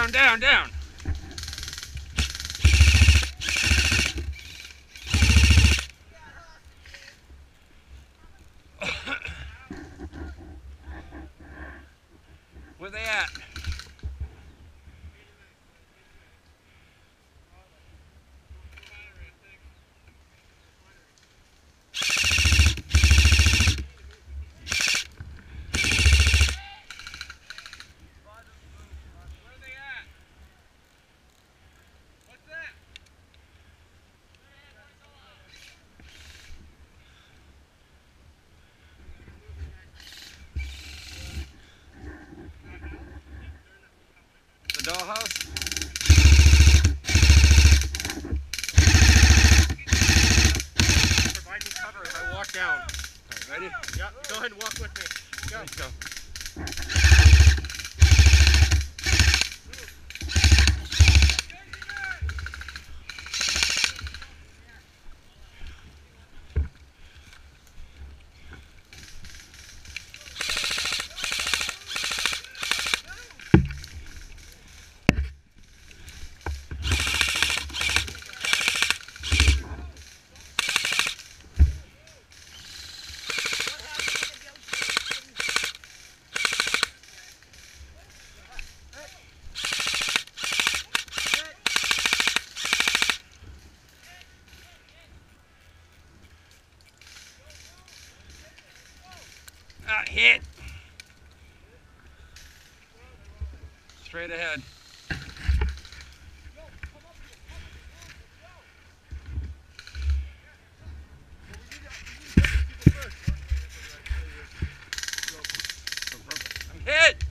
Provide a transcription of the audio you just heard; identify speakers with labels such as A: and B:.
A: down, down, down. Where they at? The dollhouse?
B: Provide me cover as I walk down.
A: Alright, ready?
B: Yeah, go ahead and walk with me. Go.
A: Let's go. Hit. Straight ahead. I'm hit.